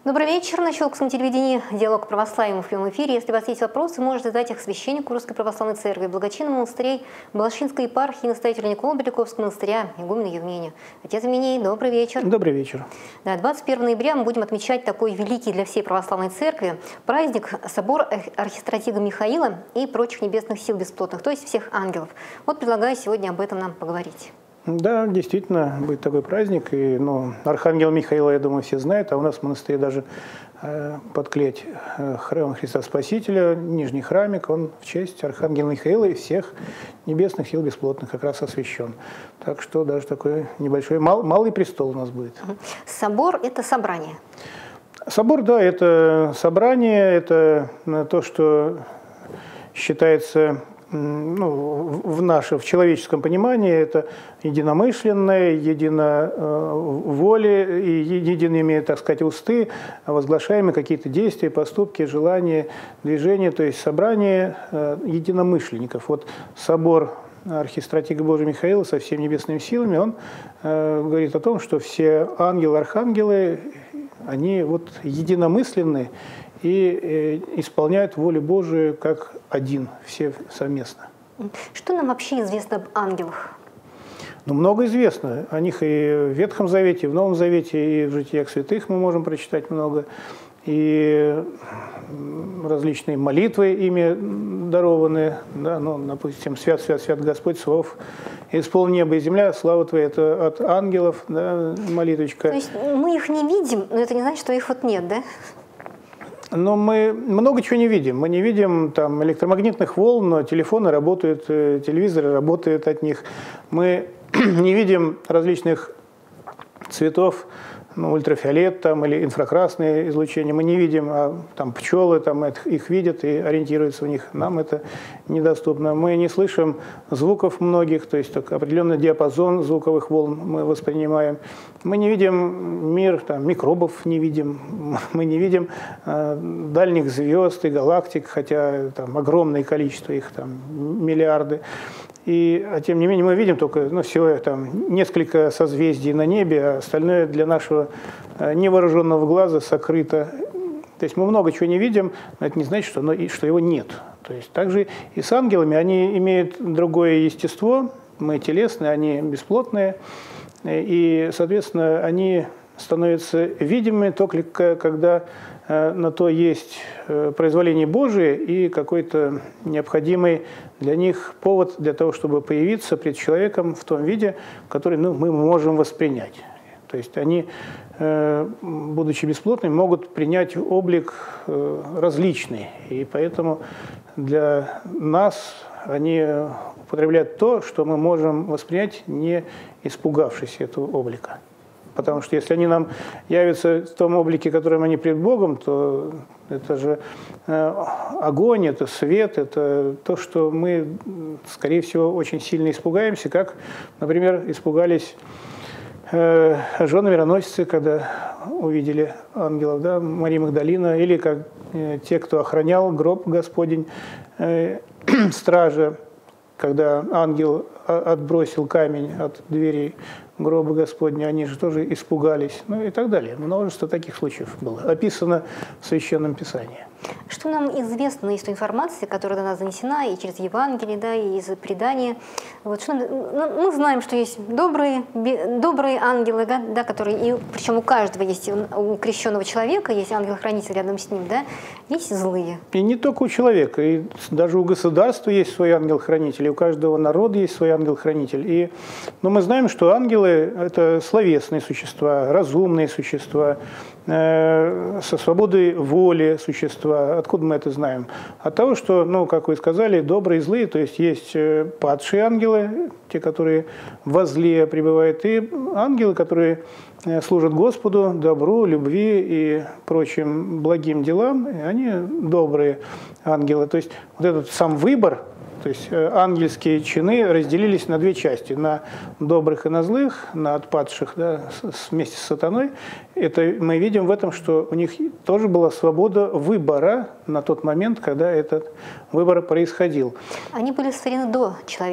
Добрый вечер. На Щелковском телевидении «Диалог православия» в прямом эфире. Если у вас есть вопросы, можете задать их священнику Русской Православной Церкви, благочинному монастырей Балашинской епархии, настоятелю Николы Беляковского монастыря, игумену Евмению. Отец Евмений, добрый вечер. Добрый вечер. Да, 21 ноября мы будем отмечать такой великий для всей православной церкви праздник собор архистратига Михаила и прочих небесных сил бесплотных, то есть всех ангелов. Вот предлагаю сегодня об этом нам поговорить. Да, действительно, будет такой праздник. И, Архангела Михаила, я думаю, все знают, а у нас в монастыре даже под клеть храм Христа Спасителя, нижний храмик, он в честь Архангела Михаила и всех небесных сил бесплотных как раз освящен. Так что даже такой небольшой, малый престол у нас будет. Собор – это собрание. Собор, да, это собрание, это то, что считается... в человеческом понимании это единомышленное, единоволие и едиными, так сказать, усты, возглашаемые какие-то действия, поступки, желания, движения, то есть собрание единомышленников. Вот собор архистратига Божия Михаила со всеми небесными силами, он говорит о том, что все ангелы, архангелы, они вот единомысленны и исполняют волю Божию как один, все совместно. Что нам вообще известно об ангелах? Много известно о них и в Ветхом Завете, и в Новом Завете, и в житиях святых мы можем прочитать много. И различные молитвы ими дарованы, да, допустим, «Свят, свят, свят Господь, слов, исполни небо и земля, слава Твоя», это от ангелов, да, молитвочка. То есть мы их не видим, но это не значит, что их вот нет, да? Но мы много чего не видим. Мы не видим там электромагнитных волн, но телефоны работают, телевизоры работают от них. Мы не видим различных цветов, ультрафиолет там, или инфракрасные излучения. Мы не видим, а там пчелы там, их видят и ориентируются в них. Нам это недоступно. Мы не слышим звуков многих, то есть определенный диапазон звуковых волн мы воспринимаем. Мы не видим мир, там, микробов не видим, мы не видим дальних звезд и галактик, хотя там огромное количество их, там, миллиарды. А тем не менее мы видим только всего там, несколько созвездий на небе, а остальное для нашего невооруженного глаза сокрыто. То есть мы много чего не видим, но это не значит, что его нет. То есть также и с ангелами, они имеют другое естество, мы телесные, они бесплотные, и, соответственно, они становятся видимыми только когда на то есть произволение Божие и какой-то необходимый для них повод для того, чтобы появиться пред человеком в том виде, который мы можем воспринять. То есть они, будучи бесплотными, могут принять облик различный. И поэтому для нас они употребляют то, что мы можем воспринять, не испугавшись этого облика. Потому что если они нам явятся в том облике, которым они пред Богом, то это же огонь, это свет, это то, что мы, скорее всего, очень сильно испугаемся, как, например, испугались жены мироносицы, когда увидели ангелов, да, Мария Магдалина, или как те, кто охранял гроб Господень, стража, когда ангел отбросил камень от двери гроба Господня, они же тоже испугались, и так далее. Множество таких случаев было описано в Священном Писании. Что нам известно из той информации, которая до нас занесена и через Евангелие, да, и из предания? Вот, мы знаем, что есть добрые ангелы, да, которые, причем у каждого есть, у крещенного человека есть ангел-хранитель рядом с ним, да, есть злые. И не только у человека, и даже у государства есть свой ангел-хранитель, и у каждого народа есть свой ангел-хранитель. Но мы знаем, что ангелы – это словесные существа, разумные существа, со свободой воли существа. Откуда мы это знаем? От того, что, как вы сказали, добрые и злые, то есть есть падшие ангелы, те, которые во зле пребывают, и ангелы, которые служат Господу, добру, любви и прочим благим делам, и они добрые ангелы. То есть вот этот сам выбор, то есть ангельские чины разделились на две части, на добрых и на злых, на отпадших, да, вместе с сатаной. Это мы видим в этом, что у них тоже была свобода выбора на тот момент, когда этот выбор происходил. Они были сотворены до человека.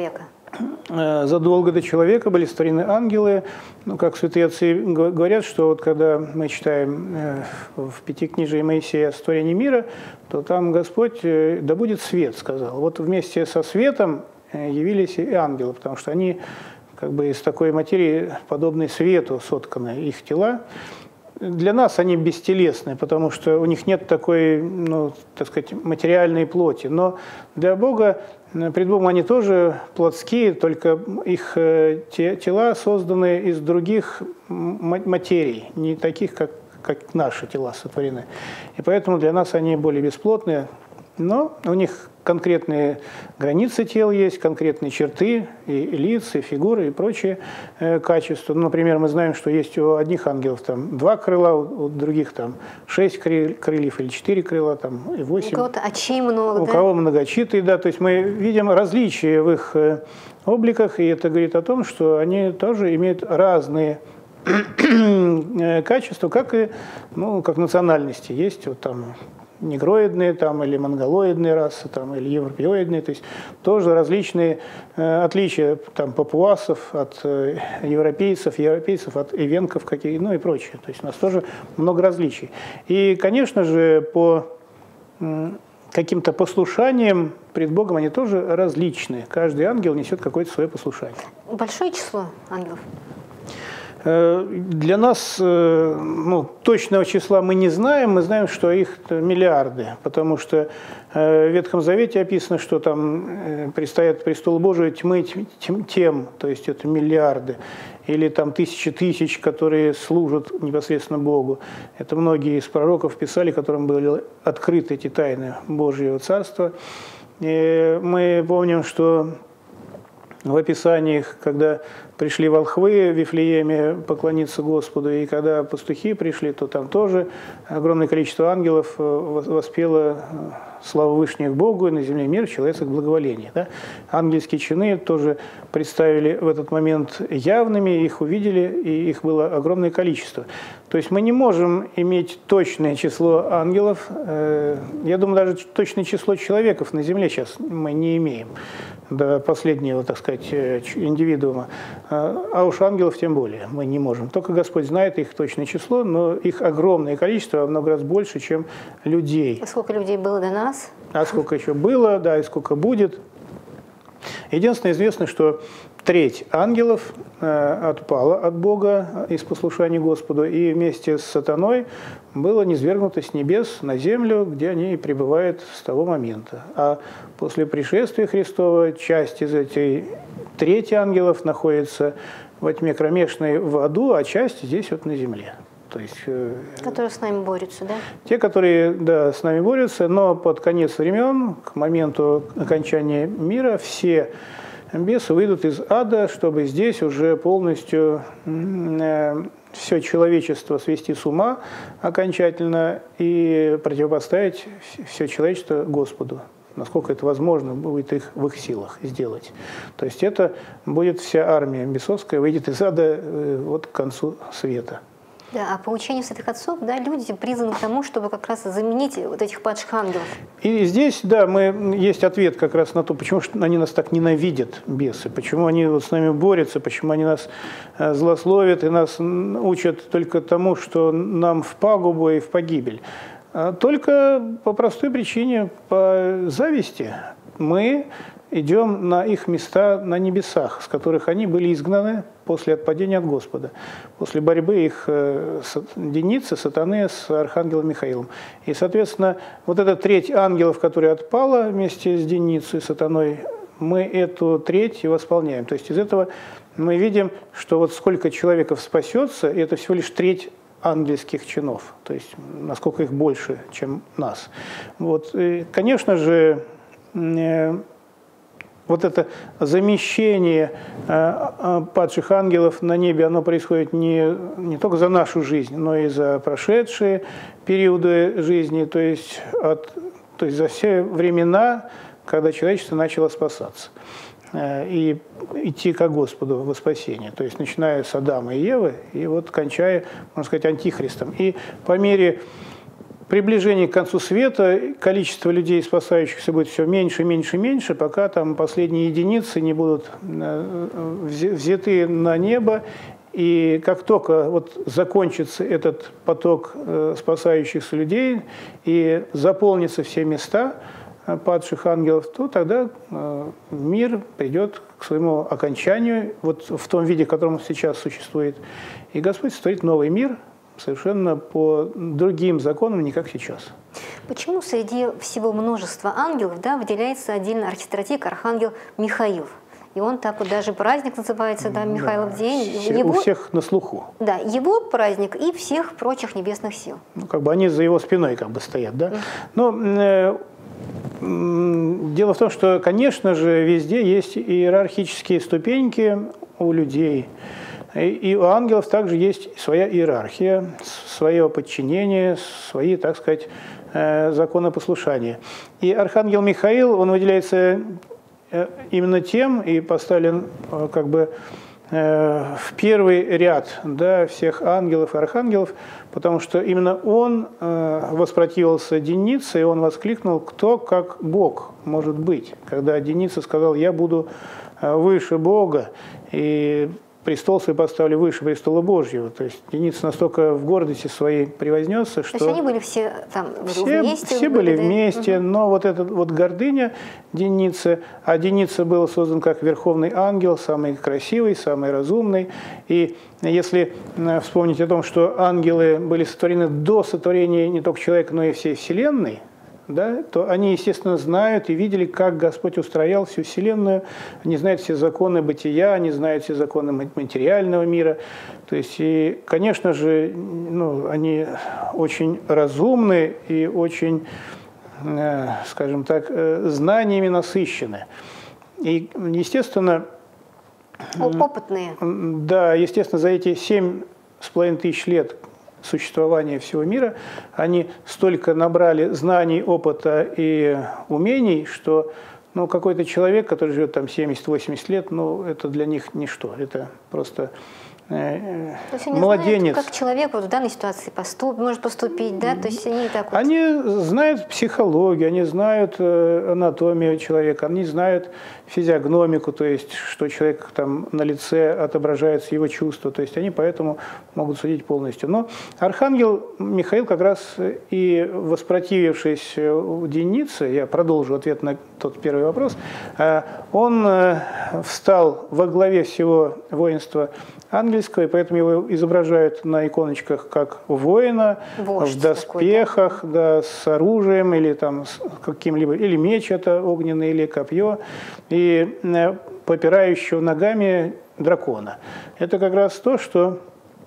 задолго до человека были сотворены ангелы. Ну, как святые отцы говорят, что вот когда мы читаем в Пятикнижии Моисея о сотворении мира, то там Господь «да будет свет», сказал. Вот вместе со светом явились и ангелы, потому что они как бы из такой материи, подобной свету, сотканы их тела. Для нас они бестелесны, потому что у них нет такой, ну, так сказать, материальной плоти. Но для Бога, пред Богом они тоже плотские, только их тела созданы из других материй, не таких, как наши тела сотворены. И поэтому для нас они более бесплотные, но у них конкретные границы тел есть, конкретные черты, и лица, и фигуры, и прочие качества. Ну, например, мы знаем, что есть у одних ангелов там 2 крыла, у других там 6 крыльев или 4 крыла, там, и 8. У кого-то очей много, у кого многочитые, да. То есть мы видим различия в их обликах, и это говорит о том, что они тоже имеют разные качества, как и, ну, как национальности. Есть вот там негроидные там, или монголоидные расы, там, или европеоидные, то есть тоже различные отличия там, папуасов от европейцев, европейцев от эвенков, какие, ну и прочее. То есть у нас тоже много различий. И, конечно же, по каким-то послушаниям пред Богом они тоже различны. Каждый ангел несет какое-то свое послушание. Большое число ангелов? Для нас ну, точного числа мы не знаем, мы знаем, что их миллиарды, потому что в Ветхом Завете описано, что там предстоят престолу Божию тьмы тем, то есть это миллиарды, или там тысячи тысяч, которые служат непосредственно Богу. Это многие из пророков писали, которым были открыты эти тайны Божьего Царства. И мы помним, что в описаниях, когда пришли волхвы в Вифлееме поклониться Господу, и когда пастухи пришли, то там тоже огромное количество ангелов воспело славу Вышних Богу, и на земле мир, человеческое благоволение. Да? Ангельские чины тоже представили в этот момент явными, их увидели, и их было огромное количество. То есть мы не можем иметь точное число ангелов, я думаю, даже точное число человеков на земле сейчас мы не имеем, до последнего, так сказать, индивидуума. А уж ангелов тем более мы не можем. Только Господь знает их точное число, но их огромное количество, во много раз больше, чем людей. А сколько людей было до нас? А сколько еще было, да, и сколько будет. Единственное, известно, что треть ангелов отпала от Бога из послушания Господу, и вместе с сатаной было низвергнуто с небес на землю, где они и пребывают с того момента. А после пришествия Христова часть из этой трети ангелов находится во тьме кромешной в аду, а часть здесь вот на земле. То есть, которые с нами борются, да? Те, которые, да, с нами борются, но под конец времен, к моменту окончания мира, все бесы выйдут из ада, чтобы здесь уже полностью все человечество свести с ума окончательно и противопоставить все человечество Господу. Насколько это возможно, будет в их силах сделать. То есть это будет вся армия бесовская, выйдет из ада вот к концу света. Да, а по учению святых отцов, да, люди призваны к тому, чтобы как раз заменить вот этих падших ангелов. И здесь, да, есть ответ как раз на то, почему они нас так ненавидят, бесы, почему они вот с нами борются, почему они нас злословят и нас учат только тому, что нам в пагубу и в погибель. Только по простой причине, по зависти. Мы идем на их места на небесах, с которых они были изгнаны после отпадения от Господа, после борьбы их единицы, сатаны с архангелом Михаилом. И, соответственно, вот эта треть ангелов, которая отпала вместе с единицей, сатаной, мы эту треть и восполняем. То есть из этого мы видим, что вот сколько человеков спасется, это всего лишь треть ангельских чинов, то есть насколько их больше, чем нас. Вот. И, конечно же, вот это замещение падших ангелов на небе, оно происходит не только за нашу жизнь, но и за прошедшие периоды жизни, то есть за все времена, когда человечество начало спасаться и идти ко Господу во спасение. То есть начиная с Адама и Евы, и вот кончая, можно сказать, антихристом. И по мере приближении к концу света количество людей, спасающихся, будет все меньше, меньше, меньше, пока там последние единицы не будут взяты на небо. И как только вот закончится этот поток спасающихся людей и заполнятся все места падших ангелов, то тогда мир придет к своему окончанию, вот в том виде, в котором он сейчас существует. И Господь сотворит новый мир совершенно по другим законам, не как сейчас. Почему среди всего множества ангелов, да, выделяется отдельно архистратик, архангел Михаил? И он так вот даже праздник называется, да, Михайлов день. У всех на слуху. Да, его праздник и всех прочих небесных сил. Ну, как бы они за его спиной как бы стоят, да. Но дело в том, что, конечно же, везде есть иерархические ступеньки у людей. И у ангелов также есть своя иерархия, свое подчинение, свои, так сказать, законопослушания. И архангел Михаил, он выделяется именно тем и поставлен как бы в первый ряд, да, всех ангелов и архангелов, потому что именно он воспротивился Денице, и он воскликнул: кто как Бог может быть? Когда Деница сказал: я буду выше Бога, и престол свой поставлю выше престола Божьего. То есть Деница настолько в гордости своей превознесся, что... То есть они были все там вместе? Все были вместе, но вот эта вот гордыня Деницы, а Деница был создан как верховный ангел, самый красивый, самый разумный. И если вспомнить о том, что ангелы были сотворены до сотворения не только человека, но и всей Вселенной, да, то они, естественно, знают и видели, как Господь устроял всю Вселенную. Они знают все законы бытия, они знают все законы материального мира. То есть, и, конечно же, ну, они очень разумны и очень, скажем так, знаниями насыщены. И, естественно... Опытные. Да, естественно, за эти 7,5 тысяч лет существования всего мира, они столько набрали знаний, опыта и умений, что ну, какой-то человек, который живет там 70-80 лет, ну, это для них ничто. Это просто младенец. Знают, как человек вот в данной ситуации может поступить, да? То есть они так вот... Они знают психологию, они знают анатомию человека, они знают физиогномику, то есть что человек там на лице отображается его чувства, то есть они поэтому могут судить полностью. Но архангел Михаил как раз и воспротивившись Денице, я продолжу ответ на тот первый вопрос, он встал во главе всего воинства ангельского, и поэтому его изображают на иконочках как воина, в доспехах, да, с оружием, или там с каким-либо, или меч это огненный, или копье, и попирающего ногами дракона. Это как раз то, что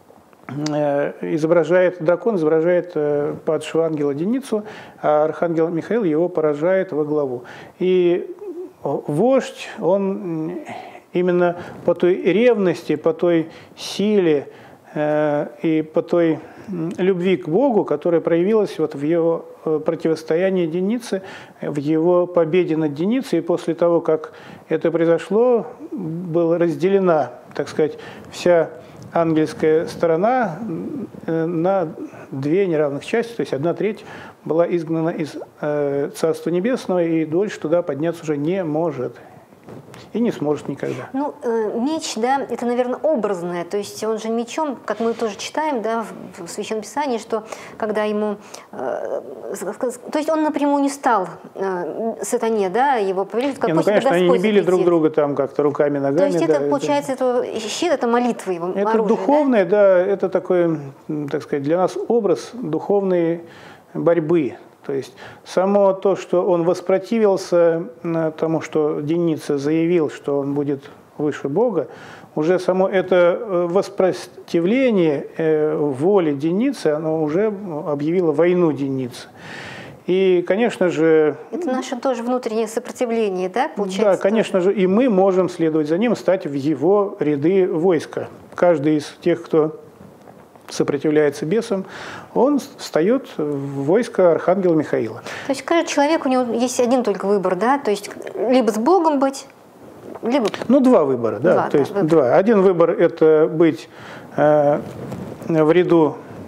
дракон изображает падшего ангела Деницу, а архангел Михаил его поражает во главу. И вождь, он именно по той ревности, по той силе и по той любви к Богу, которая проявилась вот в его противостоянии Денице, в его победе над Деницей. И после того, как это произошло, была разделена, так сказать, вся ангельская сторона на две неравных части, то есть 1/3 была изгнана из Царства Небесного, и дольше туда подняться уже не может. И не сможет никогда. Ну, меч, да, это, наверное, образное. То есть он же мечом, как мы тоже читаем, да, в Священном Писании, что когда ему... то есть он напрямую не стал сатане, да, его повелеть. Ну, конечно, они не били друг друга там как-то руками, ногами. То есть это, да, получается, это щит, это молитва его, это оружие, духовное, да, это такой, так сказать, для нас образ духовной борьбы. То есть само то, что он воспротивился тому, что Деница заявил, что он будет выше Бога, уже само это воспротивление воле Деницы, оно уже объявило войну Денице. И, конечно же... Это наше тоже внутреннее сопротивление, да, получается? Да, конечно же, и мы можем следовать за ним, стать в его ряды войска. Каждый из тех, кто сопротивляется бесам, он встает в войско архангела Михаила. То есть каждый человек, у него есть один только выбор, да? То есть либо с Богом быть, либо... Ну, два выбора, да. То есть два. Один выбор – это быть в ряду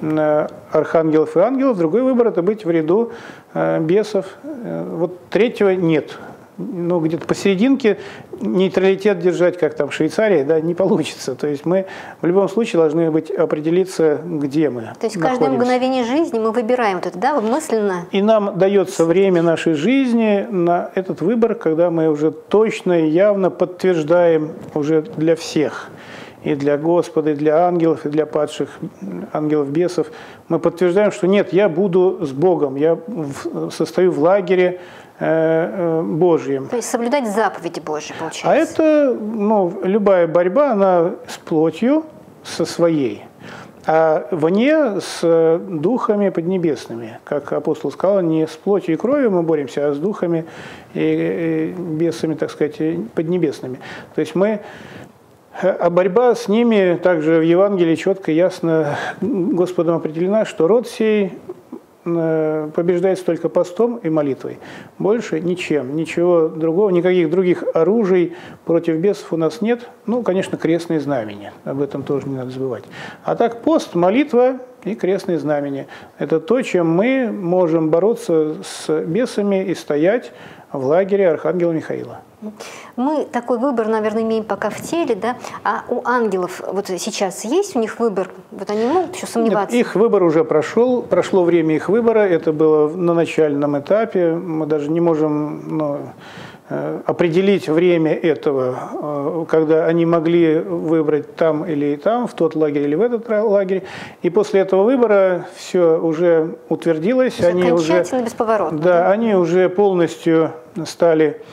архангелов и ангелов, другой выбор – это быть в ряду бесов. Вот третьего нет. Ну, где-то посерединке нейтралитет держать, как там в Швейцарии, да, не получится. То есть мы в любом случае должны определиться, где мы То есть каждое мгновение жизни мы выбираем вот это, да, мысленно? И нам дается время нашей жизни на этот выбор, когда мы уже точно и явно подтверждаем уже для всех, и для Господа, и для ангелов, и для падших ангелов-бесов, мы подтверждаем, что нет, я буду с Богом, я состою в лагере Божьем. То есть соблюдать заповеди Божьи, получается. А это, ну, любая борьба, она с плотью, со своей, а вне с духами поднебесными. Как апостол сказал, не с плотью и кровью мы боремся, а с духами и бесами, так сказать, поднебесными. То есть а борьба с ними также в Евангелии четко и ясно Господом определена, что род сей побеждается только постом и молитвой. Больше ничем, ничего другого, никаких других оружий против бесов у нас нет. Ну, конечно, крестные знамения, об этом тоже не надо забывать. А так пост, молитва и крестные знамения. Это то, чем мы можем бороться с бесами и стоять в лагере архангела Михаила. Мы такой выбор, наверное, имеем пока в теле, да? А у ангелов вот сейчас есть у них выбор? Вот они могут еще сомневаться? Нет, их выбор уже прошел, прошло время их выбора, это было на начальном этапе, мы даже не можем определить время этого, когда они могли выбрать там или там, в тот лагерь или в этот лагерь. И после этого выбора все уже утвердилось. Они окончательно, бесповоротно. Да, они уже полностью стали,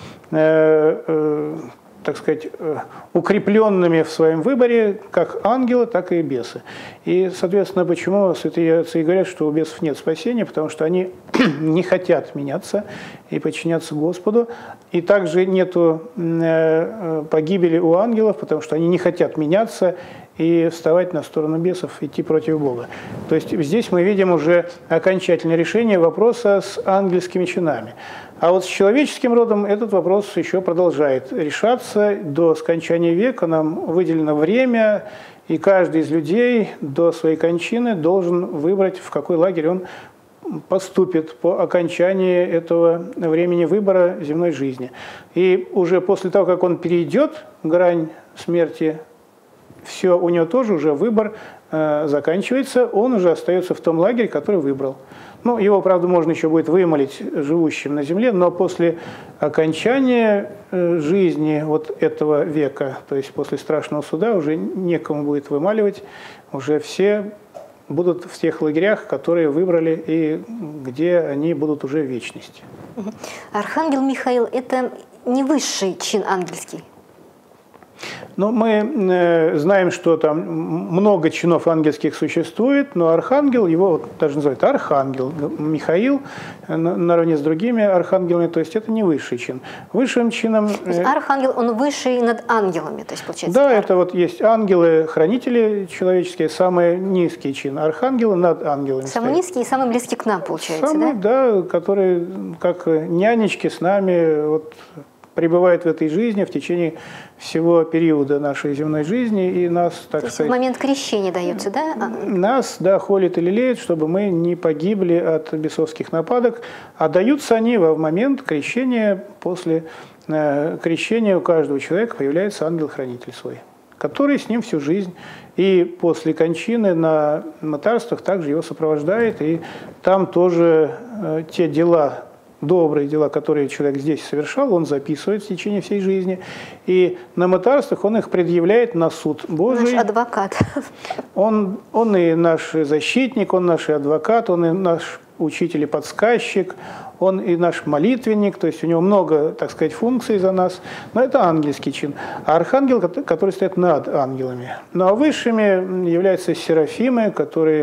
так сказать, укрепленными в своем выборе, как ангелы, так и бесы. И, соответственно, почему святые отцы говорят, что у бесов нет спасения, потому что они не хотят меняться и подчиняться Господу. И также нету погибели у ангелов, потому что они не хотят меняться и вставать на сторону бесов, идти против Бога. То есть здесь мы видим уже окончательное решение вопроса с ангельскими чинами. А вот с человеческим родом этот вопрос еще продолжает решаться. До скончания века нам выделено время, и каждый из людей до своей кончины должен выбрать, в какой лагерь он поступит по окончании этого времени выбора земной жизни. И уже после того, как он перейдет грань смерти, все, у него тоже уже выбор заканчивается, он уже остается в том лагере, который выбрал. Ну, его, правда, можно еще будет вымолить живущим на земле, но после окончания жизни вот этого века, то есть после страшного суда, уже некому будет вымаливать, уже все будут в тех лагерях, которые выбрали и где они будут уже в вечности. Архангел Михаил – это не высший чин ангельский? Но мы знаем, что там много чинов ангельских существует, но архангел, его вот даже называют архангел Михаил, наравне с другими архангелами, то есть это не высший чин. Высшим чином... То есть архангел, он высший над ангелами, то есть получается? Да, это вот есть ангелы, хранители человеческие, самый низкий чин, архангелы над ангелами. Самый низкий и самый близкий к нам, получается, самый, да? Да, которые как нянечки с нами вот, пребывают в этой жизни в течение всего периода нашей земной жизни, и нас, так сказать... в момент крещения дается, да? Нас, да, холит и лелеет, чтобы мы не погибли от бесовских нападок, а даются они в момент крещения. После крещения у каждого человека появляется ангел-хранитель свой, который с ним всю жизнь, и после кончины на мытарствах также его сопровождает, и там тоже те дела, добрые дела, которые человек здесь совершал, он записывает в течение всей жизни. И на мытарствах он их предъявляет на суд Божий. Наш адвокат. Он и наш защитник, он наш адвокат, он и наш учитель и подсказчик, он и наш молитвенник, то есть у него много, так сказать, функций за нас. Но это ангельский чин. А архангел, который стоит над ангелами. Ну а высшими являются серафимы, которые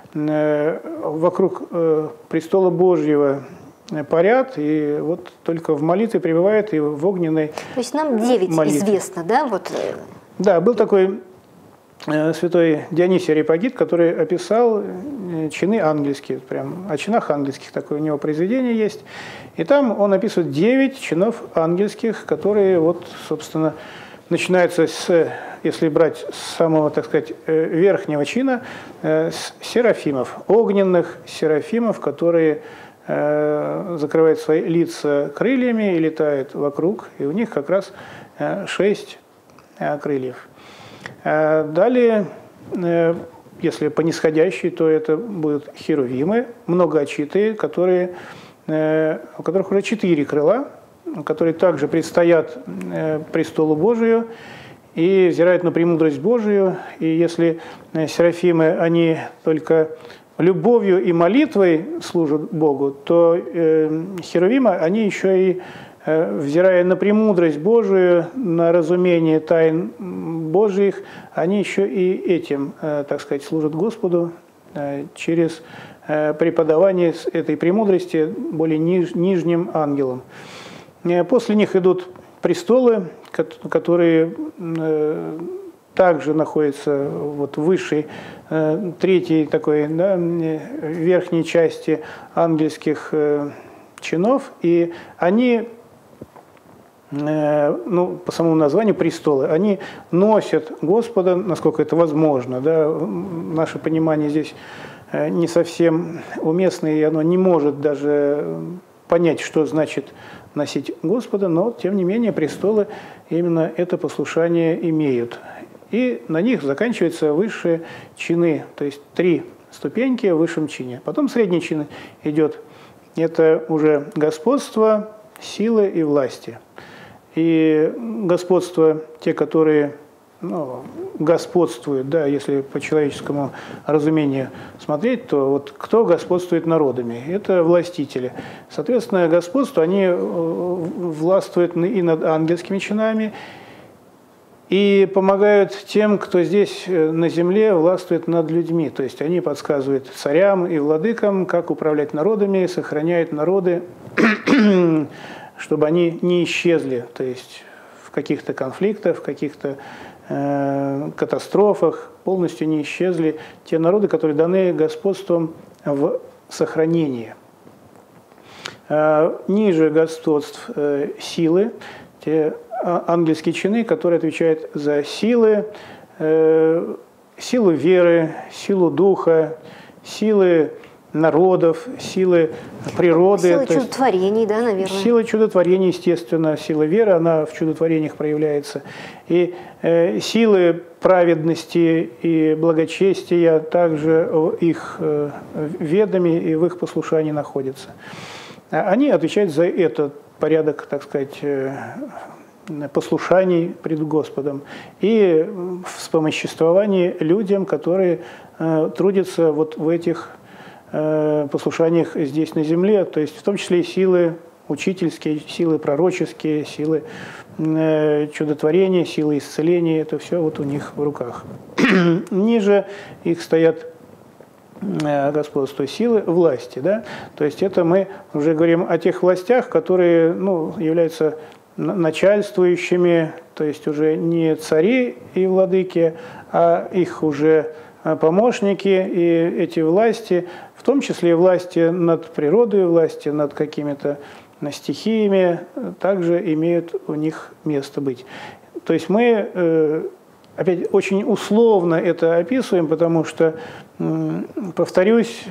вокруг престола Божьего парят, и вот только в молитве пребывает, и в огненной То есть нам 9 молитве известно, да? Вот. Да, был такой святой Дионисий Ареопагит, который описал чины ангельские, прям о чинах ангельских, такое у него произведение есть. И там он описывает 9 чинов ангельских, которые, вот, собственно, начинаются с если брать с самого, так сказать, верхнего чина, серафимов, огненных серафимов, которые закрывают свои лица крыльями и летают вокруг, и у них как раз 6 крыльев. Далее, если по нисходящей, то это будут херувимы, многоочитые, у которых уже 4 крыла, которые также предстоят престолу Божию и взирают на премудрость Божию. И если серафимы, они только любовью и молитвой служат Богу, то херувимы, они еще и, взирая на премудрость Божию, на разумение тайн Божьих, они еще и этим, так сказать, служат Господу через преподавание этой премудрости более нижним ангелам. После них идут престолы, которые также находятся вот в высшей, третьей такой, да, верхней части ангельских чинов, и они, ну, по самому названию престолы, они носят Господа, насколько это возможно. Да, наше понимание здесь не совсем уместно, и оно не может даже понять, что значит носить Господа, но, тем не менее, престолы именно это послушание имеют. И на них заканчиваются высшие чины, то есть 3 ступеньки в высшем чине. Потом средний чин идет, это уже господство, силы и власти. И господство, те, которые господствуют, да, если по человеческому разумению смотреть, то вот кто господствует народами? Это властители. Соответственно, господство, они властвуют и над ангельскими чинами, и помогают тем, кто здесь на земле властвует над людьми. То есть они подсказывают царям и владыкам, как управлять народами, сохраняют народы, чтобы они не исчезли, то есть в каких-то конфликтах, в каких-то катастрофах полностью не исчезли те народы, которые даны господством в сохранении. Ниже господств силы, те ангельские чины, которые отвечают за силы, силу веры, силу духа, силы народов, силы природы. Сила чудотворений, да, наверное. Сила чудотворений, естественно, сила веры, она в чудотворениях проявляется. И силы праведности и благочестия также в их ведоме и в их послушании находятся. Они отвечают за этот порядок, так сказать, послушаний пред Господом и вспомоществование людям, которые трудятся вот в этих послушаниях здесь на земле, то есть в том числе и силы учительские, силы пророческие, силы чудотворения, силы исцеления, это все вот у них в руках. Ниже их стоят господство силы власти, да? То есть это мы уже говорим о тех властях, которые, ну, являются начальствующими, то есть уже не цари и владыки, а их уже помощники, и эти власти, в том числе и власти над природой, власти над какими-то стихиями, также имеют у них место быть. То есть мы, опять, очень условно это описываем, потому что, повторюсь,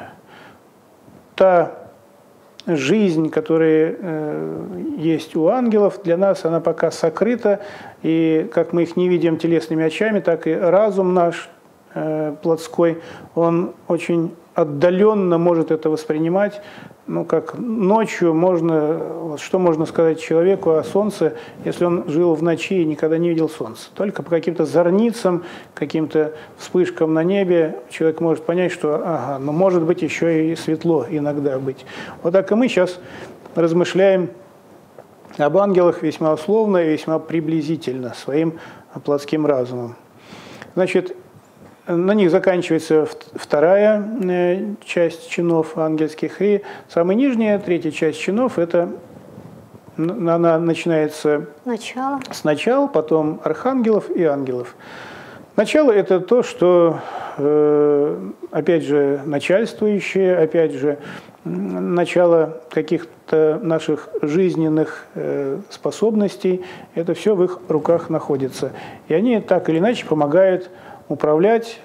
та жизнь, которая есть у ангелов, для нас она пока сокрыта, и как мы их не видим телесными очами, так и разум наш плотской, он очень отдаленно может это воспринимать. Ну, как ночью можно, что можно сказать человеку о солнце, если он жил в ночи и никогда не видел солнца? Только по каким-то зорницам, каким-то вспышкам на небе человек может понять, что, ага, ну, может быть еще и светло иногда быть. Вот так и мы сейчас размышляем об ангелах весьма условно и весьма приблизительно своим плотским разумом. Значит, на них заканчивается вторая часть чинов ангельских, и самая нижняя, третья часть чинов, это она начинается с начала, потом архангелов и ангелов. Начало – это то, что, опять же, начальствующие, опять же, начало каких-то наших жизненных способностей, это все в их руках находится. И они так или иначе помогают управлять,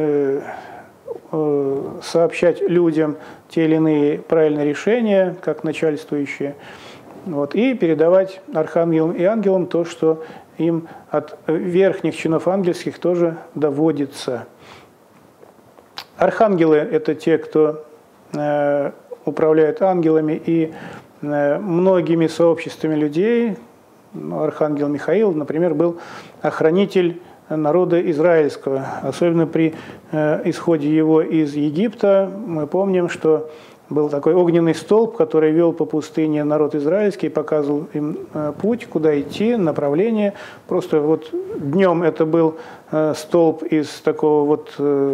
сообщать людям те или иные правильные решения, как начальствующие, вот, и передавать архангелам и ангелам то, что им от верхних чинов ангельских тоже доводится. Архангелы – это те, кто управляют ангелами и многими сообществами людей. Архангел Михаил, например, был охранитель народа израильского. Особенно при исходе его из Египта мы помним, что был такой огненный столб, который вел по пустыне народ израильский, показывал им путь, куда идти, направление. Просто вот днем это был столб из такого вот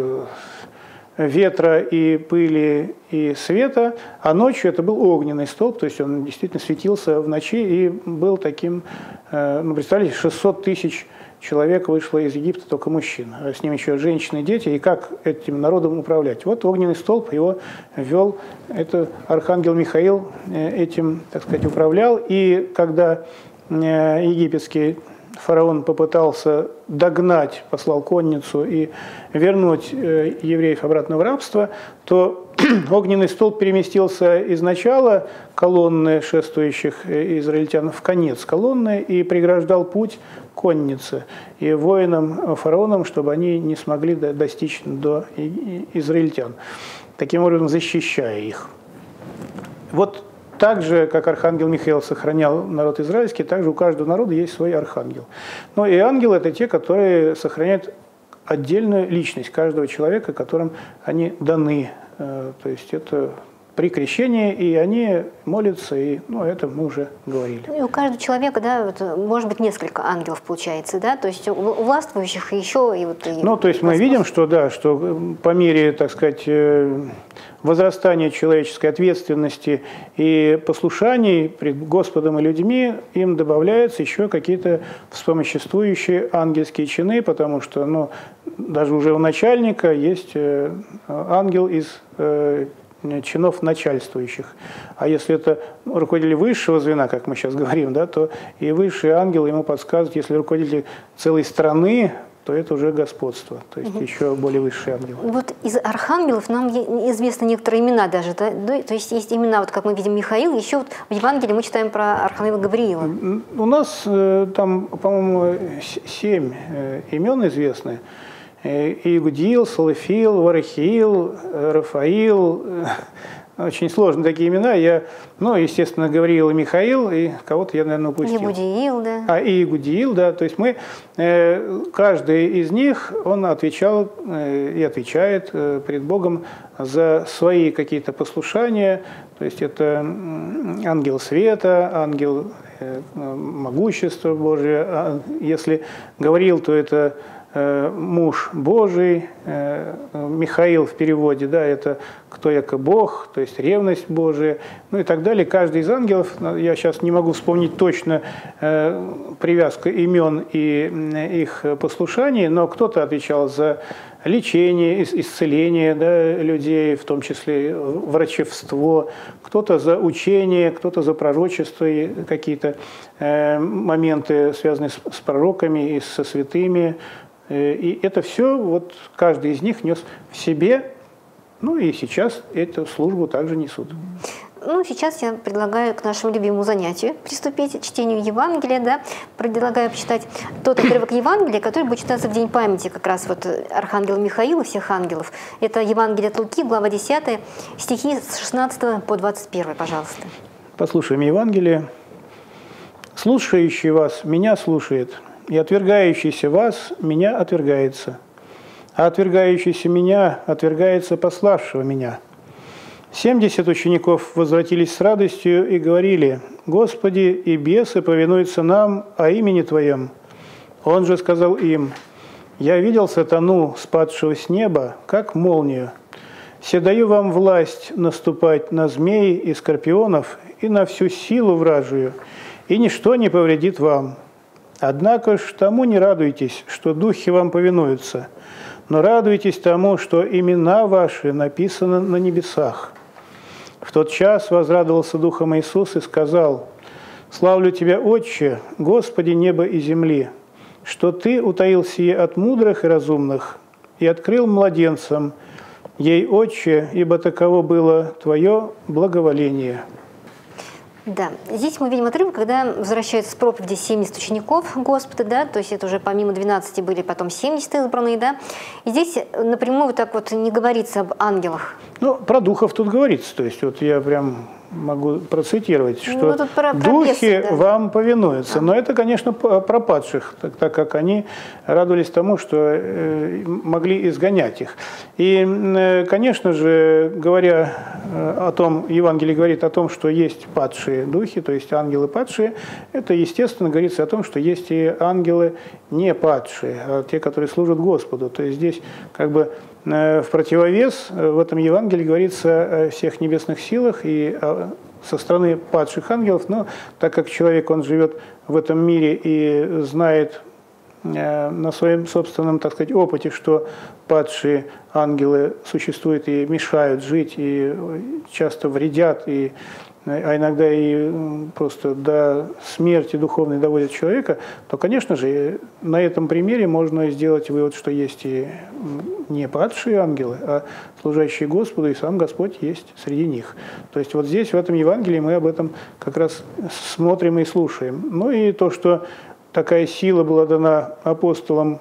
ветра и пыли и света, а ночью это был огненный столб, то есть он действительно светился в ночи и был таким, представляете, 600 тысяч человек вышло из Египта, только мужчин, а с ним еще женщины и дети, и как этим народом управлять. Вот огненный столб его вел, это архангел Михаил этим, так сказать, управлял, и когда египетский фараон попытался догнать, послал конницу и вернуть евреев обратно в рабство, то огненный столб переместился из начала колонны шествующих израильтян в конец колонны и преграждал путь коннице и воинам фараонам, чтобы они не смогли достичь до израильтян, таким образом защищая их. Вот так же, как архангел Михаил сохранял народ израильский, также у каждого народа есть свой архангел. Но и ангелы – это те, которые сохраняют отдельную личность каждого человека, которым они даны. То есть это при крещении, и они молятся, и это мы уже говорили. И у каждого человека, да, вот, может быть несколько ангелов получается, да, то есть у властвующих еще и вот. То есть мы видим, что да, что по мере, так сказать, возрастания человеческой ответственности и послушаний пред Господом и людьми, им добавляются еще какие-то вспомоществующие ангельские чины, потому что, даже уже у начальника есть ангел из чинов начальствующих. А если это руководитель высшего звена, как мы сейчас говорим, да, то и высший ангел ему подсказывает, если руководитель целой страны, то это уже господство, то есть еще более высшие ангелы. Вот из архангелов нам известны некоторые имена даже, да? То есть есть имена, вот как мы видим, Михаил, еще вот в Евангелии мы читаем про архангела Гавриила. У нас там, по-моему, 7 имен известны. Иудил, Салафил, Варахиил, Рафаил. Очень сложные такие имена. Я, естественно, Гавриил и Михаил, и кого-то я, наверное, упустил. Иудиил, да. И Иудиил, да. То есть мы, каждый из них, он отвечал и отвечает пред Богом за свои какие-то послушания. То есть это ангел света, ангел могущества Божия. Если Гавриил, то это муж Божий, Михаил в переводе, да, это кто яко Бог, то есть ревность Божия, и так далее. Каждый из ангелов, я сейчас не могу вспомнить точно привязку имен и их послушаний, но кто-то отвечал за лечение, исцеление, да, людей, в том числе врачевство, кто-то за учение, кто-то за пророчество, какие-то моменты, связанные с пророками и со святыми. И это все, вот каждый из них нес в себе, и сейчас эту службу также несут. Сейчас я предлагаю к нашему любимому занятию приступить, чтению Евангелия, да. Предлагаю почитать тот отрывок Евангелия, который будет читаться в День памяти как раз вот архангела Михаила, всех ангелов. Это Евангелие от Луки, глава 10, стихи с 16 по 21, пожалуйста. Послушаем Евангелие. «Слушающий вас меня слушает, и отвергающийся вас меня отвергается, а отвергающийся меня отвергается пославшего меня». 70 учеников возвратились с радостью и говорили: «Господи, и бесы повинуются нам о имени Твоем». Он же сказал им: «Я видел сатану, спадшего с неба, как молнию. Се даю вам власть наступать на змей и скорпионов и на всю силу вражию, и ничто не повредит вам. Однако ж тому не радуйтесь, что духи вам повинуются, но радуйтесь тому, что имена ваши написаны на небесах. В тот час возрадовался Духом Иисус и сказал: «Славлю Тебя, Отче, Господи неба и земли, что Ты утаил сие от мудрых и разумных и открыл младенцам, ей, Отче, ибо таково было Твое благоволение». Да, здесь мы видим отрывок, когда возвращаются с проповеди 70 учеников Господа, да, то есть это уже помимо 12 были потом 70 избранные, да, и здесь напрямую вот так вот не говорится об ангелах. Ну, про духов тут говорится, то есть вот я прям могу процитировать, что про духи бесы, да, вам повинуются. Но это, конечно, про падших, так как они радовались тому, что могли изгонять их. И, конечно же, говоря о том, Евангелие говорит о том, что есть падшие духи, то есть ангелы падшие, это, естественно, говорится о том, что есть и ангелы не падшие, а те, которые служат Господу. То есть здесь как бы в противовес в этом Евангелии говорится о всех небесных силах и со стороны падших ангелов, но так как человек, он живет в этом мире и знает на своем собственном, так сказать, опыте, что падшие ангелы существуют и мешают жить, и часто вредят, а иногда и просто до смерти духовной доводят человека, то, конечно же, на этом примере можно сделать вывод, что есть и не падшие ангелы, а служащие Господу, и сам Господь есть среди них. То есть вот здесь, в этом Евангелии, мы об этом как раз смотрим и слушаем. Ну и то, что такая сила была дана апостолам,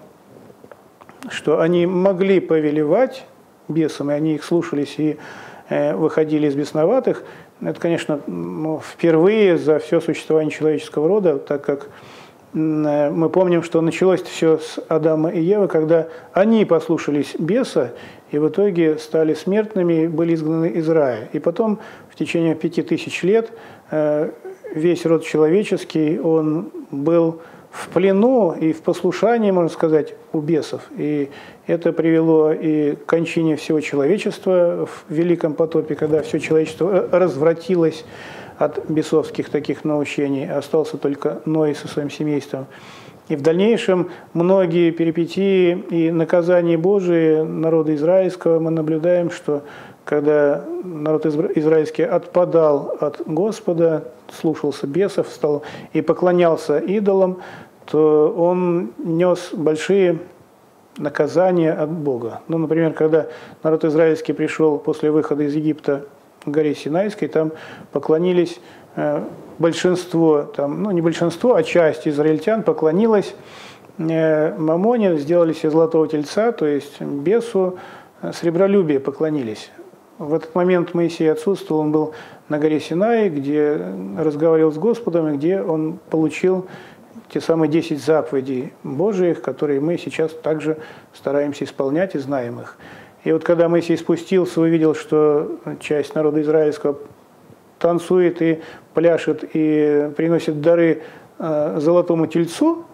что они могли повелевать бесам, и они их слушались и выходили из бесноватых, это, конечно, впервые за все существование человеческого рода, так как мы помним, что началось все с Адама и Евы, когда они послушались беса и в итоге стали смертными, были изгнаны из рая. И потом в течение 5000 лет весь род человеческий, он был в плену и в послушании, можно сказать, у бесов. И это привело и к кончине всего человечества в Великом потопе, когда все человечество развратилось от бесовских таких научений. Остался только Ной со своим семейством. И в дальнейшем многие перипетии и наказания Божии народа израильского мы наблюдаем, что когда народ израильский отпадал от Господа, слушался бесов, стал и поклонялся идолам, то он нес большие наказания от Бога. Ну, например, когда народ израильский пришел после выхода из Египта к горе Синайской, там поклонились большинство, там, ну не большинство, а часть израильтян поклонилась Мамоне, сделали себе золотого тельца, то есть бесу, сребролюбие поклонились. В этот момент Моисей отсутствовал, он был на горе Синай, где разговаривал с Господом, и где он получил те самые 10 заповедей Божиих, которые мы сейчас также стараемся исполнять и знаем их. И вот когда Моисей спустился, увидел, что часть народа израильского танцует и пляшет и приносит дары золотому тельцу,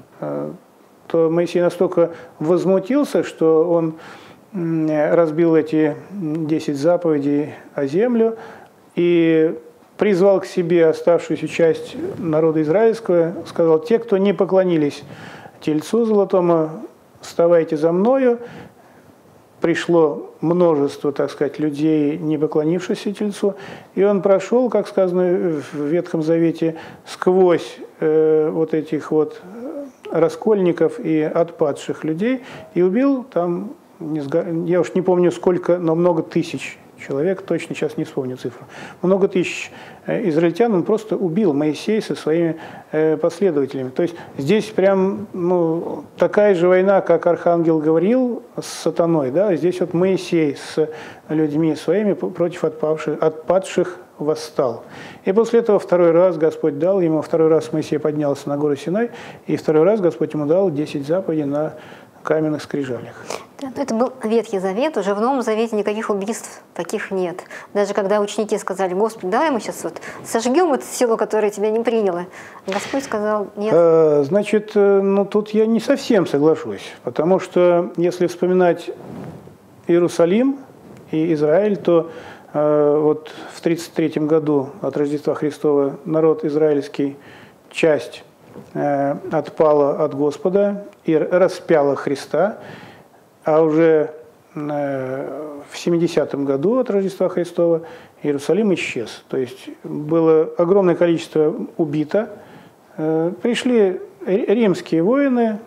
то Моисей настолько возмутился, что он разбил эти 10 заповедей о землю и призвал к себе оставшуюся часть народа израильского, сказал: те, кто не поклонились тельцу золотому, вставайте за мною. Пришло множество, так сказать, людей, не поклонившихся тельцу, и он прошел, как сказано в Ветхом Завете, сквозь вот этих вот раскольников и отпадших людей и убил там, я уж не помню сколько, но много тысяч человек, точно сейчас не вспомню цифру. Много тысяч израильтян он просто убил, Моисей со своими последователями. То есть здесь прям такая же война, как архангел говорил с сатаной, да? Здесь вот Моисей с людьми своими против отпадших восстал. И после этого второй раз Господь дал ему, второй раз Моисей поднялся на гору Синай, и второй раз Господь ему дал 10 заповедей на каменных скрижалях. Да, это был Ветхий Завет, уже в Новом Завете никаких убийств таких нет. Даже когда ученики сказали: Господи, давай мы сейчас вот сожгем это село, которое тебя не приняло. Господь сказал: нет. Значит, тут я не совсем соглашусь, потому что если вспоминать Иерусалим и Израиль, то вот в 1933 году от Рождества Христова народ израильский, часть отпала от Господа и распяла Христа, а уже в в 70-м году от Рождества Христова Иерусалим исчез. То есть было огромное количество убито. Пришли римские воины.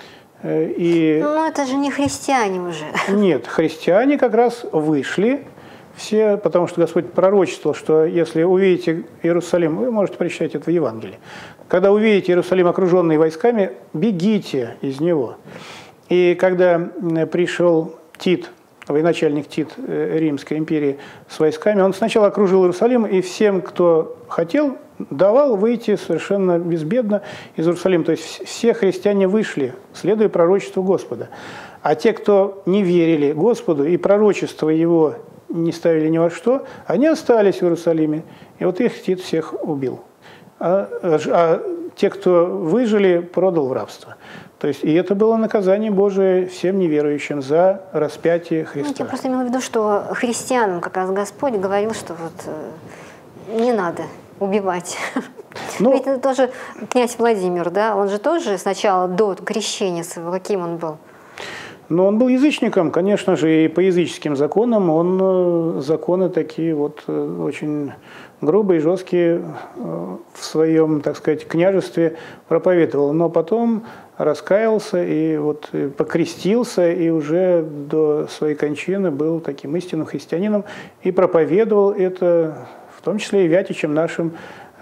Но это же не христиане уже. Нет, христиане как раз вышли все, потому что Господь пророчествовал, что если увидите Иерусалим, вы можете прочитать это в Евангелии, когда увидите Иерусалим, окруженный войсками, бегите из него. И когда пришел Тит, военачальник Тит Римской империи с войсками, он сначала окружил Иерусалим и всем, кто хотел, давал выйти совершенно безбедно из Иерусалима. То есть все христиане вышли, следуя пророчеству Господа. А те, кто не верили Господу и пророчество Его не ставили ни во что, они остались в Иерусалиме. И вот их Тит всех убил. А те, кто выжили, продал в рабство. То есть, и это было наказание Божие всем неверующим за распятие Христа. Я просто имела в виду, что христианам как раз Господь говорил, что вот не надо убивать. Ну, ведь это тоже князь Владимир, да? Он же тоже сначала до крещения своего, каким он был? Но он был язычником, конечно же, и по языческим законам он законы такие вот очень грубые, жесткие в своем, так сказать, княжестве проповедовал. Но потом раскаялся и вот покрестился, и уже до своей кончины был таким истинным христианином и проповедовал это, в том числе и вятичам нашим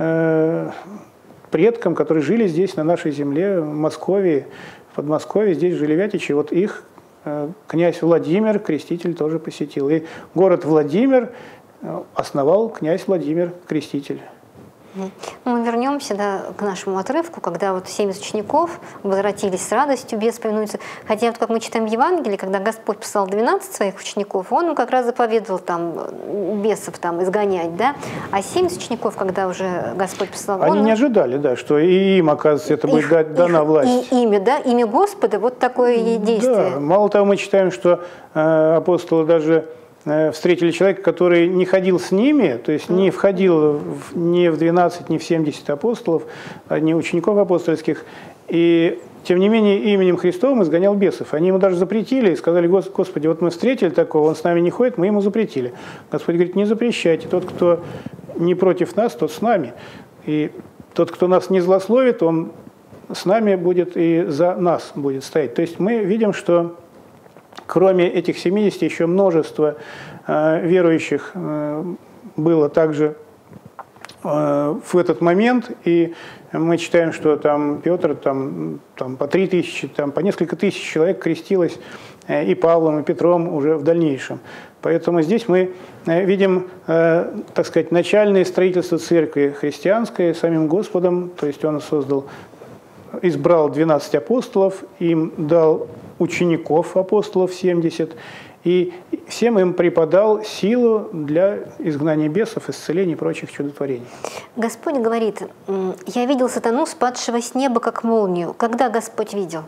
предкам, которые жили здесь, на нашей земле, в Москве, в Подмосковье, здесь жили вятичи. Вот их князь Владимир, креститель, тоже посетил. И город Владимир основал князь Владимир, креститель. Мы вернемся к нашему отрывку, когда вот 70 учеников возвратились с радостью, бес повинуется. Хотя вот как мы читаем в Евангелии, когда Господь послал 12 своих учеников, Он как раз заповедовал там бесов там изгонять, да? А 70 учеников, когда уже Господь послал... Они не ожидали, да, что и им, оказывается, это будет дана власть. И имя, да, имя Господа, вот такое действие. Да, мало того, мы читаем, что апостолы даже встретили человека, который не ходил с ними, то есть не входил ни в 12, ни в 70 апостолов, ни учеников апостольских, и тем не менее именем Христовым изгонял бесов. Они ему даже запретили и сказали: Господи, вот мы встретили такого, он с нами не ходит, мы ему запретили. Господь говорит: не запрещайте, тот, кто не против нас, тот с нами. И тот, кто нас не злословит, он с нами будет и за нас будет стоять. То есть мы видим, что кроме этих 70 еще множество верующих было также в этот момент, и мы читаем, что там Петр там по 3000, там по несколько тысяч человек крестилось и Павлом, и Петром уже в дальнейшем. Поэтому здесь мы видим, так сказать, начальное строительство церкви христианской самим Господом, то есть Он избрал 12 апостолов, им дал учеников апостолов 70, и всем им преподал силу для изгнания бесов, исцеления и прочих чудотворений. Господь говорит: «Я видел сатану, спадшего с неба, как молнию». Когда Господь видел?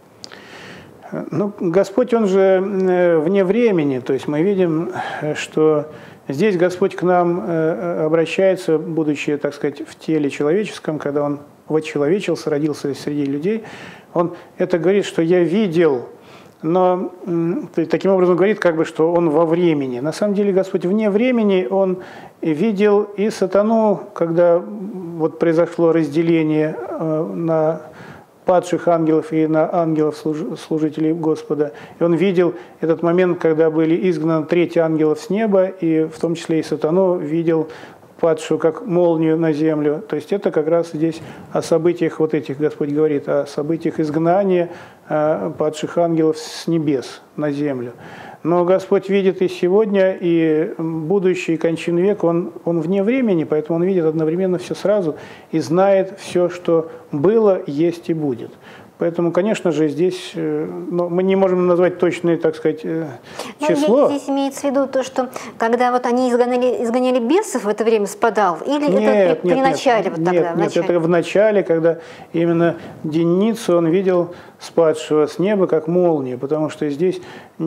Ну, Господь, Он же вне времени, то есть мы видим, что здесь Господь к нам обращается, будучи, так сказать, в теле человеческом, когда Он вочеловечился, родился среди людей, Он это говорит, что «я видел», но таким образом говорит, как бы, что Он во времени. На самом деле Господь вне времени, Он видел и сатану, когда вот произошло разделение на падших ангелов и на ангелов, служителей Господа. И Он видел этот момент, когда были изгнаны 3 ангелов с неба, и в том числе и сатану видел падшую как молнию на землю. То есть это как раз здесь о событиях вот этих, Господь говорит, о событиях изгнания падших ангелов с небес на землю. Но Господь видит и сегодня, и будущий, и кончин век, Он вне времени, поэтому Он видит одновременно все сразу и знает все, что было, есть и будет. Поэтому, конечно же, здесь мы не можем назвать точное, так сказать, число. Здесь имеется в виду то, что когда вот они изгоняли бесов, в это время спадал? Или нет, это при начале? Нет, это в начале, когда именно денницу он видел спадшего с неба, как молнию, потому что здесь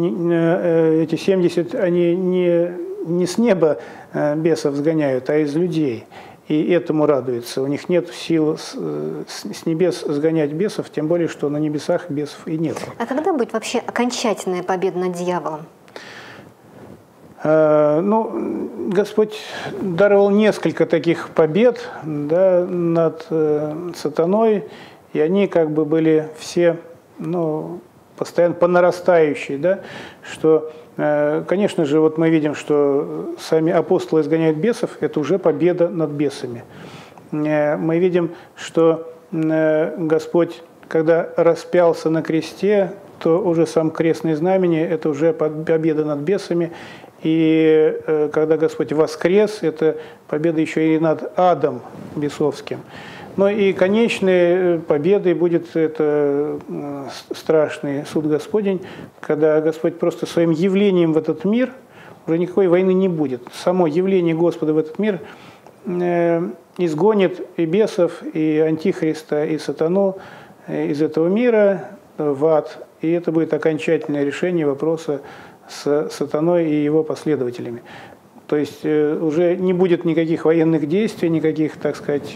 эти 70, они не с неба бесов сгоняют, а из людей. И этому радуется. У них нет сил с небес сгонять бесов, тем более, что на небесах бесов и нет. А когда будет вообще окончательная победа над дьяволом? Ну, Господь даровал несколько таких побед, да, над сатаной, и они как бы были все, ну, постоянно по нарастающей, да, что, конечно же, вот мы видим, что сами апостолы изгоняют бесов, это уже победа над бесами. Мы видим, что Господь, когда распялся на кресте, то уже сам крестное знамение – это уже победа над бесами. И когда Господь воскрес, это победа еще и над адом бесовским. Но и конечной победой будет это страшный суд Господень, когда Господь просто своим явлением в этот мир, уже никакой войны не будет. Само явление Господа в этот мир изгонит и бесов, и антихриста, и сатану из этого мира в ад. И это будет окончательное решение вопроса с сатаной и его последователями. То есть уже не будет никаких военных действий, никаких, так сказать,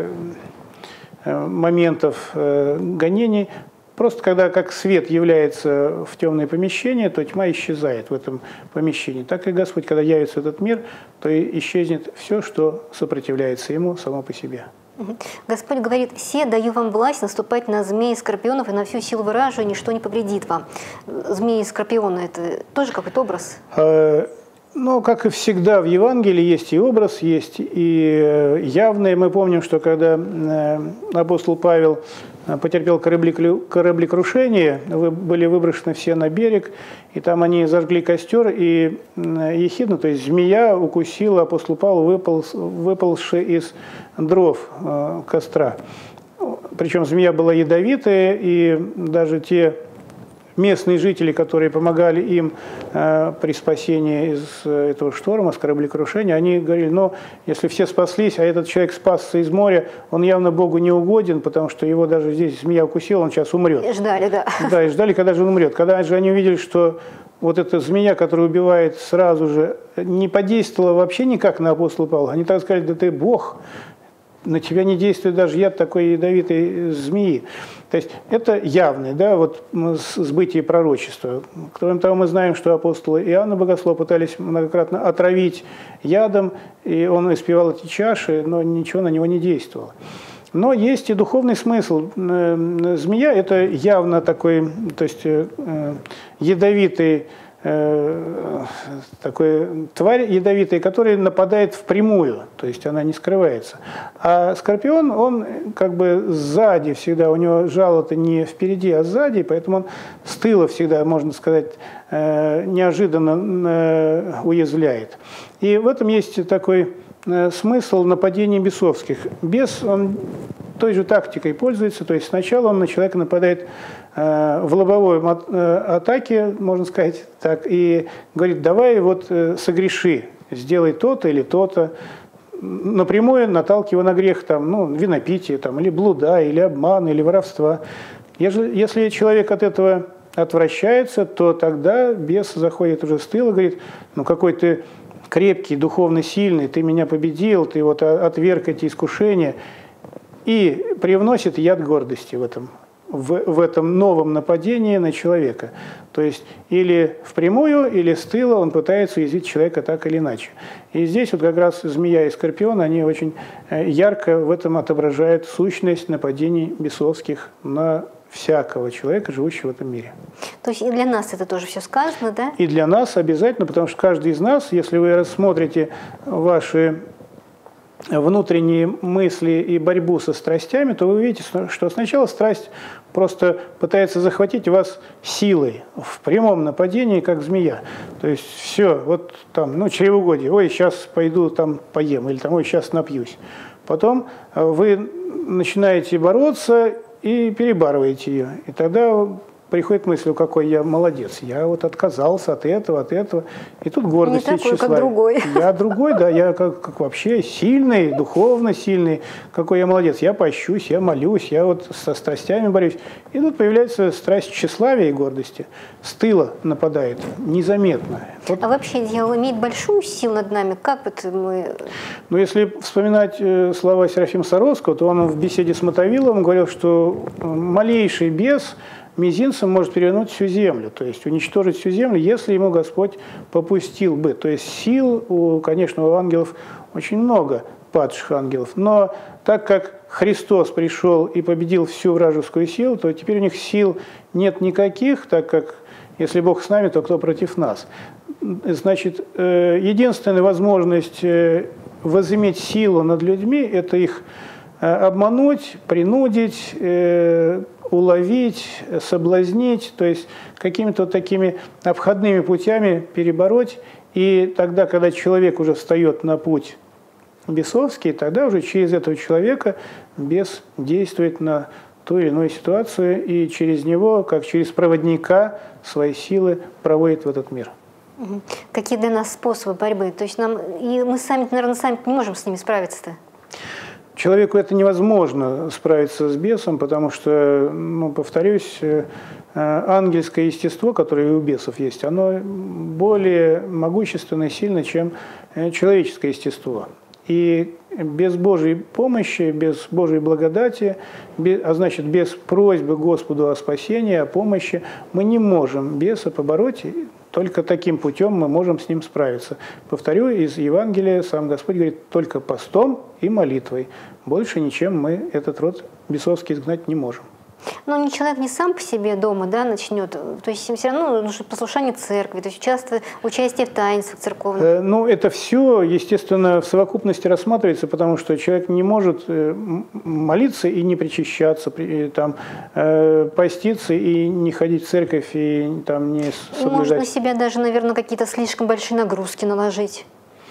моментов гонений. Просто когда как свет является в темное помещение, то тьма исчезает в этом помещении. Так и Господь, когда явится в этот мир, то и исчезнет все, что сопротивляется Ему само по себе. Господь говорит: «Се даю вам власть наступать на змей и скорпионов, и на всю силу вражью, и ничто не повредит вам». Змеи и скорпионы – это тоже какой-то образ? Ну, как и всегда в Евангелии, есть и образ, есть и явный. Мы помним, что когда апостол Павел потерпел кораблекрушение, были выброшены все на берег, и там они зажгли костер, и ехидна, то есть змея, укусила апостола Павла, выползши из дров костра. Причем змея была ядовитая, и даже те местные жители, которые помогали им при спасении из этого шторма, с кораблекрушения, они говорили: ну, если все спаслись, а этот человек спасся из моря, он явно Богу не угоден, потому что его даже здесь змея укусила, он сейчас умрет. И ждали, да. Да, и ждали, когда же он умрет. Когда же они увидели, что вот эта змея, которая убивает сразу же, не подействовала вообще никак на апостола Павла, они так сказали: да ты Бог, на тебя не действует даже яд такой ядовитой змеи. То есть это явное, да, вот сбытие пророчества. Кроме того, мы знаем, что апостолы Иоанна Богослова пытались многократно отравить ядом, и он испевал эти чаши, но ничего на него не действовало. Но есть и духовный смысл. Змея – это явно такой, то есть ядовитый, такой тварь ядовитая, которая нападает впрямую, то есть она не скрывается. А скорпион, он как бы сзади всегда, у него жало-то не впереди, а сзади, поэтому он с тыла всегда, можно сказать, неожиданно уязвляет. И в этом есть такой смысл нападений бесовских. Бес, он той же тактикой пользуется, то есть сначала он на человека нападает в лобовой атаке, можно сказать так, и говорит: давай вот согреши, сделай то-то или то-то, напрямую наталкивая на грех, там, ну, винопитие, там, или блуда, или обмана, или воровства. Если человек от этого отвращается, то тогда бес заходит уже с тыла, говорит: ну какой ты крепкий, духовно сильный, ты меня победил, ты вот отверг эти искушения, и привносит яд гордости в этом новом нападении на человека. То есть или впрямую, или с тыла он пытается уязвить человека так или иначе. И здесь вот как раз змея и скорпион, они очень ярко в этом отображают сущность нападений бесовских на всякого человека, живущего в этом мире. То есть и для нас это тоже все сказано, да? И для нас обязательно, потому что каждый из нас, если вы рассмотрите ваши внутренние мысли и борьбу со страстями, то вы увидите, что сначала страсть просто пытается захватить вас силой, в прямом нападении, как змея. То есть все, вот там, ну, чревоугодие, ой, сейчас пойду там поем, или там, ой, сейчас напьюсь. Потом вы начинаете бороться и перебарываете ее. И тогда приходит мысль: какой я молодец, я вот отказался от этого. И тут гордость и тщеславие. Не такой, как другой. Я другой, да, я как вообще сильный, духовно сильный, какой я молодец. Я пощусь, я молюсь, я вот со страстями борюсь. И тут появляется страсть тщеславия и гордости. С тыла нападает, незаметно. Вот. А вообще дьявол имеет большую силу над нами? Как вот мы... Ну, если вспоминать слова Серафима Саровского, то он в беседе с Мотовиловым говорил, что малейший бес мизинцем может перевернуть всю землю, то есть уничтожить всю землю, если ему Господь попустил бы. То есть сил, конечно, у ангелов очень много, падших ангелов, но так как Христос пришел и победил всю вражескую силу, то теперь у них сил нет никаких, так как если Бог с нами, то кто против нас? Значит, единственная возможность возыметь силу над людьми – это их обмануть, принудить, уловить, соблазнить, то есть какими-то вот такими обходными путями перебороть. И тогда, когда человек уже встает на путь бесовский, тогда уже через этого человека бес действует на ту или иную ситуацию, и через него, как через проводника, свои силы проводит в этот мир. Какие для нас способы борьбы? То есть мы сами, наверное, сами не можем с ними справиться-то? Человеку это невозможно справиться с бесом, потому что, повторюсь, ангельское естество, которое у бесов есть, оно более могущественное и сильное, чем человеческое естество. И без Божьей помощи, без Божьей благодати, а значит, без просьбы Господу о спасении, о помощи, мы не можем беса побороть, только таким путем мы можем с ним справиться. Повторю, из Евангелия сам Господь говорит, только постом и молитвой. Больше ничем мы этот род бесовский изгнать не можем. Но человек не сам по себе дома начнет, то есть все равно нужно послушание церкви, то есть участие в таинствах церковных. Это все, естественно, в совокупности рассматривается, потому что человек не может молиться и не причащаться, поститься и не ходить в церковь, и не соблюдать. Может на себя даже, наверное, какие-то слишком большие нагрузки наложить.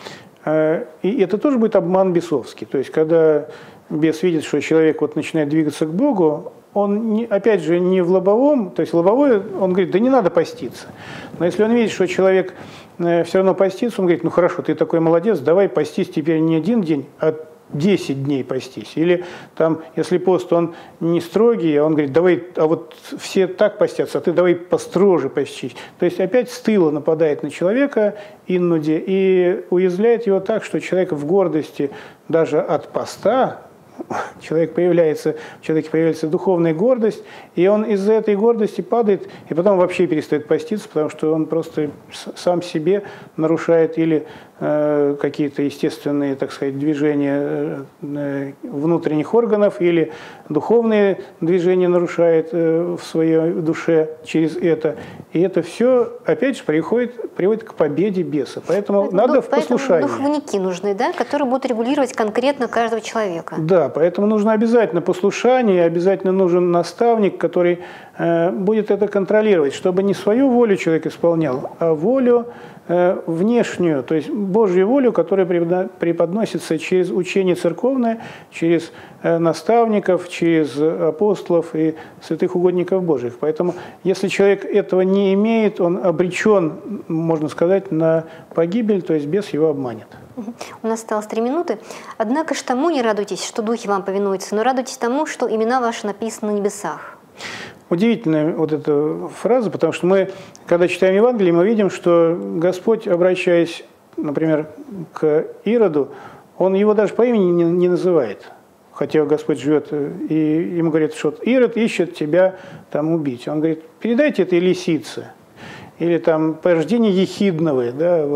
И это тоже будет обман бесовский. То есть, когда бес видит, что человек начинает двигаться к Богу, он, опять же, не в лобовом, то есть лобовой, он говорит, да не надо поститься. Но если он видит, что человек все равно постится, он говорит, хорошо, ты такой молодец, давай постись теперь не один день, а 10 дней постись. Или если пост, он не строгий, а он говорит, давай, а вот все так постятся, а ты давай построже постись. То есть опять с тыла нападает на человека иннуде и уязвляет его так, что человек в гордости даже от поста, в человеке появляется духовная гордость, и он из-за этой гордости падает, и потом вообще перестает поститься, потому что он просто сам себе нарушает или какие-то естественные, так сказать, движения внутренних органов, или духовные движения нарушает в своей душе через это. И это все, опять же, приводит к победе беса. Поэтому надо в послушании. Духовники нужны, которые будут регулировать конкретно каждого человека. Да, поэтому нужно обязательно послушание, обязательно нужен наставник, который будет это контролировать, чтобы не свою волю человек исполнял, а волю внешнюю, то есть Божью волю, которая преподносится через учение церковное, через наставников, через апостолов и святых угодников Божьих. Поэтому, если человек этого не имеет, он обречен, можно сказать, на погибель, то есть бес его обманет. У нас осталось 3 минуты. Однако ж тому не радуйтесь, что духи вам повинуются, но радуйтесь тому, что имена ваши написаны на небесах. Удивительная вот эта фраза, потому что мы, когда читаем Евангелие, мы видим, что Господь, обращаясь, например, к Ироду, Он его даже по имени не называет. Хотя Господь живет, и ему говорит, что Ирод ищет тебя убить. Он говорит, передайте этой лисице. Или порождение ехидного,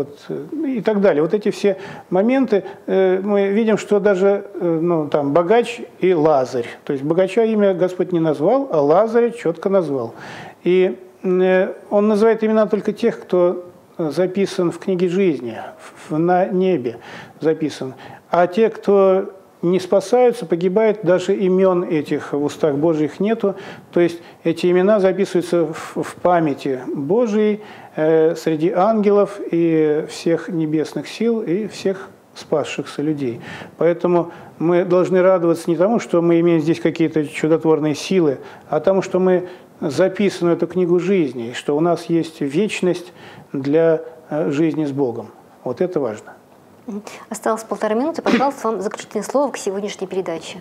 и так далее. Вот эти все моменты, мы видим, что даже богач и Лазарь. То есть богача имя Господь не назвал, а Лазаря четко назвал. И он называет имена только тех, кто записан в книге жизни, на небе записан. А те, кто не спасаются, погибают, даже имен этих в устах Божьих нету. То есть эти имена записываются в памяти Божией среди ангелов и всех небесных сил и всех спасшихся людей. Поэтому мы должны радоваться не тому, что мы имеем здесь какие-то чудотворные силы, а тому, что мы записаны в эту книгу жизни, и что у нас есть вечность для жизни с Богом. Вот это важно. Осталось 1,5 минуты. Пожалуйста, вам заключительное слово к сегодняшней передаче.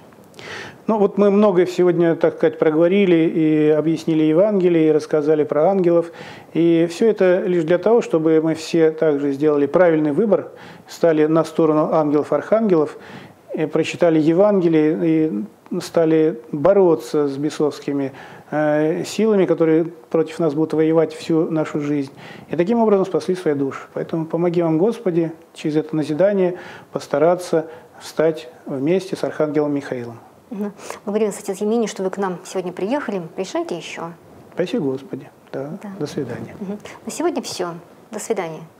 Мы многое сегодня, так сказать, проговорили и объяснили Евангелие, и рассказали про ангелов. И все это лишь для того, чтобы мы все также сделали правильный выбор, стали на сторону ангелов-архангелов прочитали Евангелие и стали бороться с бесовскими силами, которые против нас будут воевать всю нашу жизнь. И таким образом спасли свои души. Поэтому помоги вам, Господи, через это назидание постараться встать вместе с архангелом Михаилом. Благодарю вас, отец Евмений, что вы к нам сегодня приехали. Приезжайте еще. Спасибо, Господи. Да. До свидания. На сегодня все. До свидания.